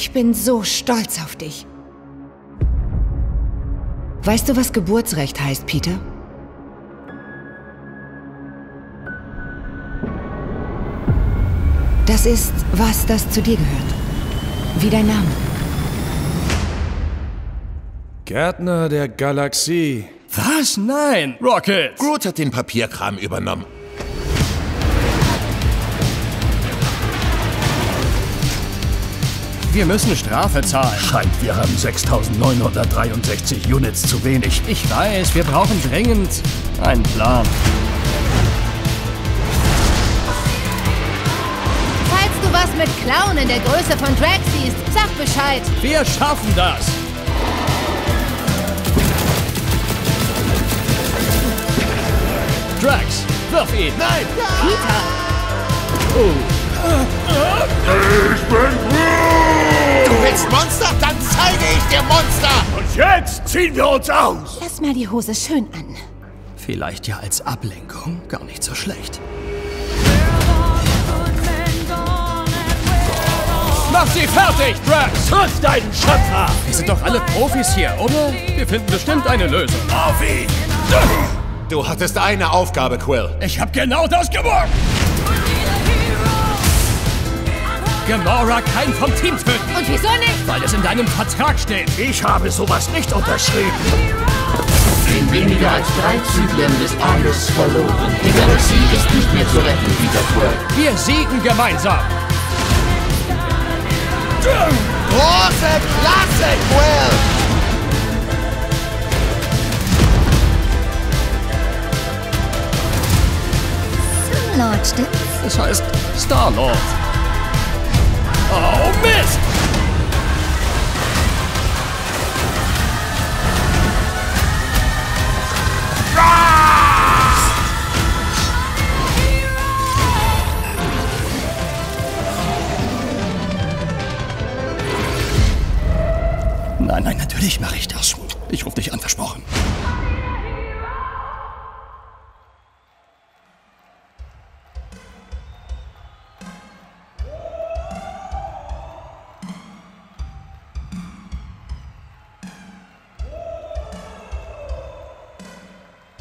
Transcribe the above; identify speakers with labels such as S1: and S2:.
S1: Ich bin so stolz auf dich. Weißt du, was Geburtsrecht heißt, Peter? Das ist was, das zu dir gehört. Wie dein Name.
S2: Gärtner der Galaxie.
S3: Was? Nein, Rocket!
S4: Groot hat den Papierkram übernommen.
S3: Wir müssen Strafe zahlen.
S5: Scheint, wir haben 6.963 Units zu wenig.
S3: Ich weiß, wir brauchen dringend einen Plan.
S6: Falls du was mit Clown in der Größe von Drax siehst, sag Bescheid.
S3: Wir schaffen das! Drax, wirf ihn!
S4: Nein!
S6: Peter,
S5: Ich bin Groot!
S4: Du willst Monster? Dann zeige ich dir Monster!
S5: Und jetzt ziehen wir uns aus!
S6: lass mal die Hose schön an.
S3: Vielleicht ja als Ablenkung gar nicht so schlecht. Mach sie fertig, Drax!
S5: Triff deinen Schöpfer!
S3: Wir sind doch alle Profis hier, oder? Wir finden bestimmt eine Lösung.
S5: Auf ihn!
S4: Du hattest eine Aufgabe, Quill.
S3: Ich hab genau das gemacht! Gamora kein vom Team töten,
S6: Und wieso nicht?
S3: weil es in deinem Vertrag steht.
S5: Ich habe sowas nicht unterschrieben.
S7: In weniger als 3 Zyklen ist alles verloren. Die Galaxie ist nicht mehr zu retten, Peter Quill.
S3: Wir siegen gemeinsam.
S4: Große Klasse, Quill!
S6: Lord, stimmt's?
S3: Das heißt Star-Lord. Oh, Mist! Nein, natürlich mache ich das. Ich rufe dich an, versprochen.